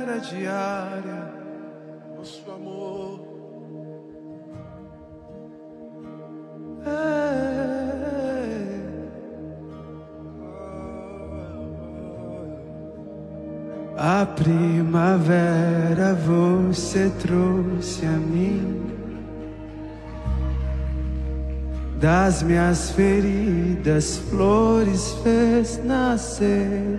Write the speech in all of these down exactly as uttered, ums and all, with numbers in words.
oferta diária, nosso amor. A primavera você trouxe a mim, das minhas feridas flores fez nascer,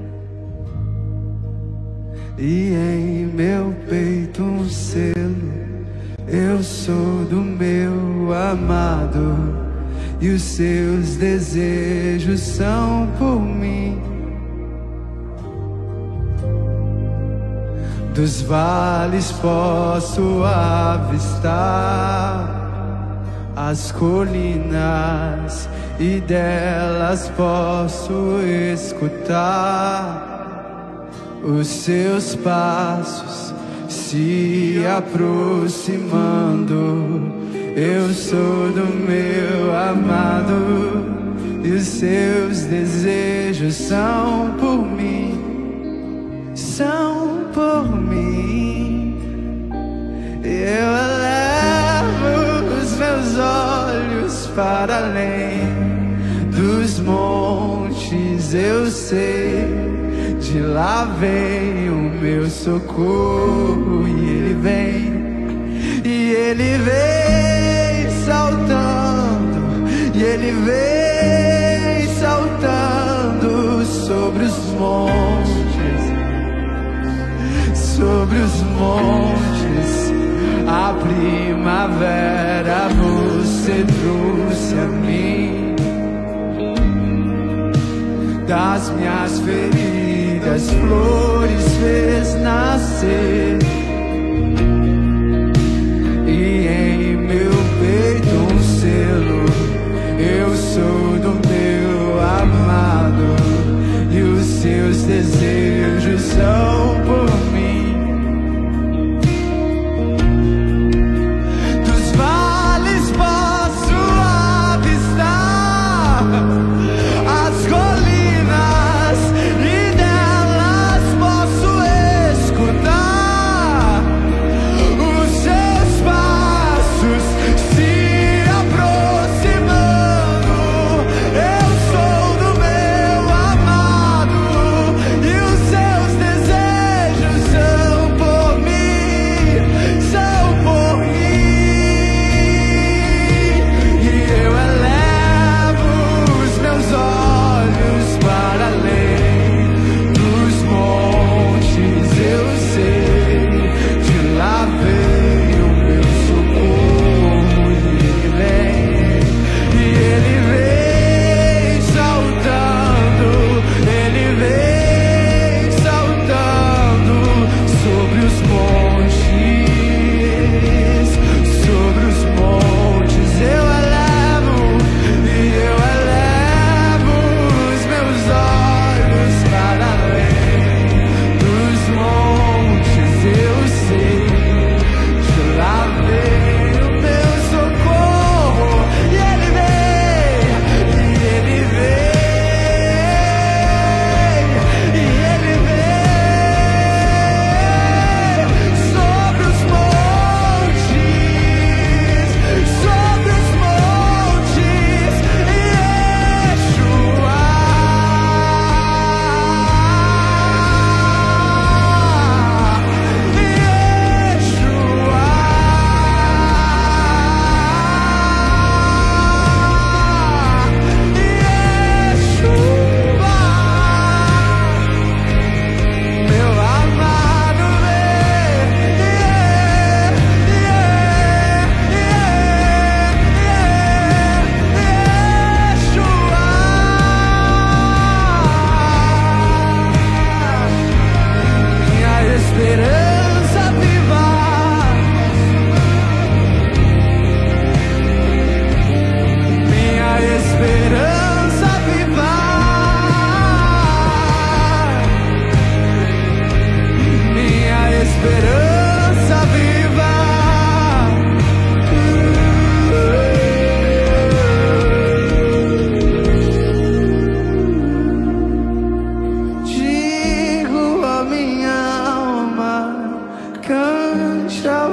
e em meu peito um selo: eu sou do meu amado, e os seus desejos são por mim. Dos vales posso avistar as colinas, e delas posso escutar os seus passos se aproximando. Eu sou do meu amado, e os seus desejos são por mim, são por mim. Eu elevo os meus olhos para além dos montes, eu sei, de lá vem o meu socorro, e ele vem, e ele vem saltando, e ele vem saltando sobre os montes, sobre os montes. A primavera você trouxe a mim, das minhas feridas flores fez nascer, e em meu peito um selo: eu sou do meu amado, e os seus desejos são por mim. Dos vales posso avistar as colinas, e delas posso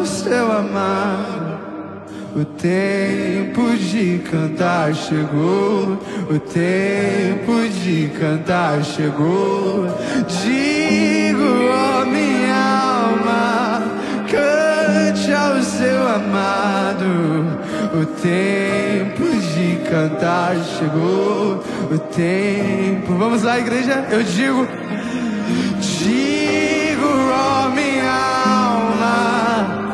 ao seu amado. O tempo de cantar chegou, o tempo de cantar chegou. Digo, ó minha alma, cante ao seu amado. O tempo de cantar chegou, o tempo. Vamos lá, igreja, eu digo, digo, ó minha alma,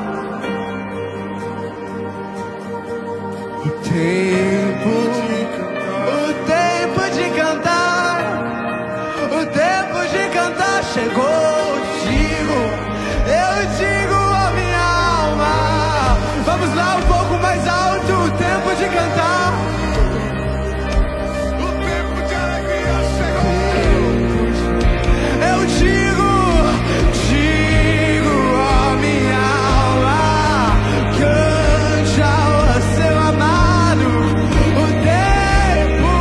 o tempo, o tempo de cantar, o tempo de cantar chegou. Digo, eu digo, ó minha alma. Vamos lá, um pouco mais alto, o tempo de cantar. O tempo de alegria chegou. Eu digo, digo, ó minha alma, cante ao seu amado. O tempo,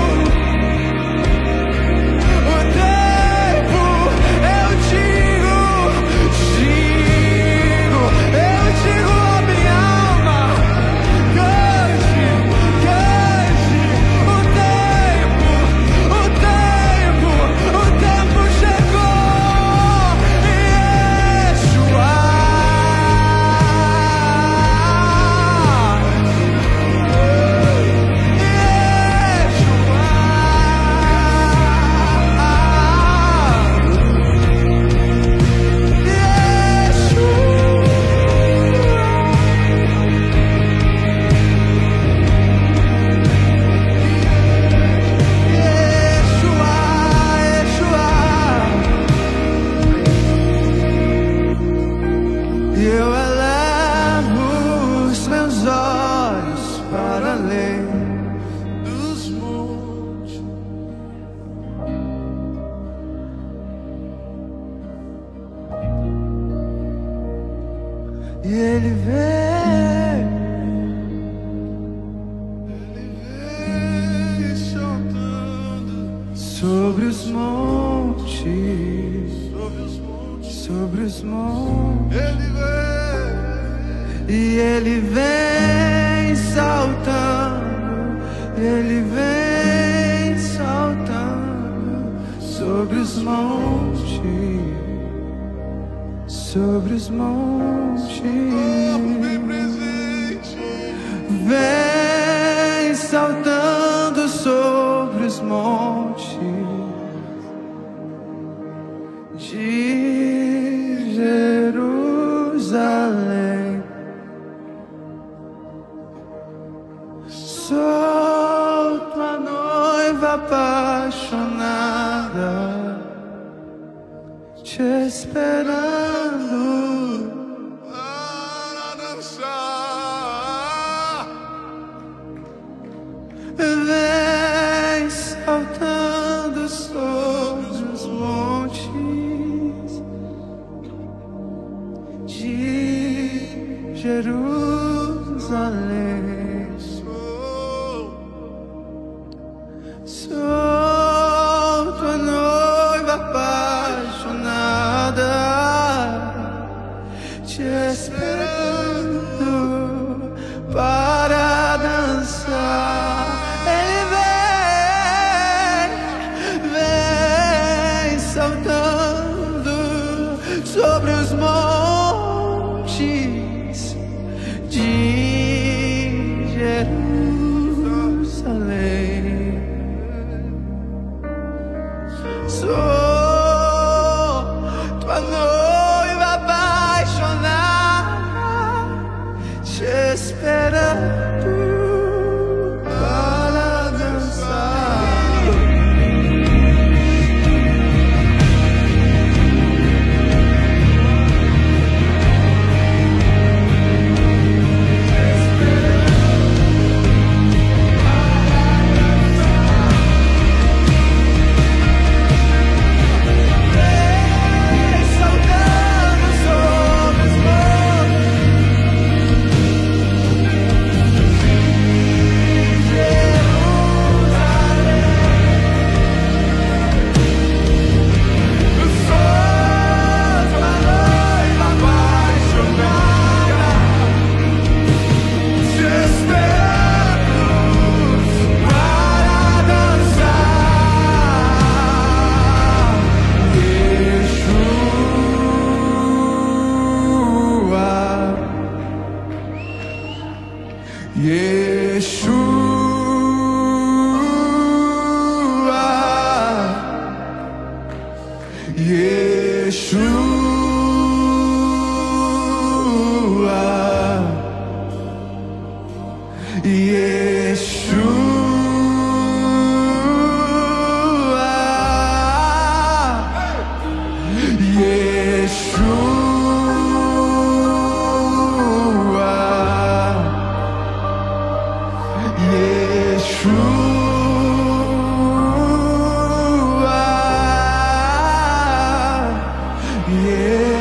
o tempo, eu digo, digo, eu digo, ó minha alma, cante, cante. O tempo, o tempo, o tempo chegou. Yeshua, eu elevo os meus olhos para além Dos montes, e ele vem, ele vem saltando sobre os montes, sobre os montes. sobre os montes, Ele vem, e ele vem saltando, ele vem saltando sobre os montes, sobre os montes, corpo bem presente. vem saltando sobre os montes de Jerusalém. Sou tua noiva apaixonada, te esperando. Para dançar, Vem saltando sobre os montes de Jerusalém. Sou tua noiva apaixonada, te esperando para dançar. Ele vem, vem saltando sobre os montes de Jerusalém. Sou tua noiva apaixonada, te esperando para dançar.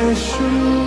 Yeshua.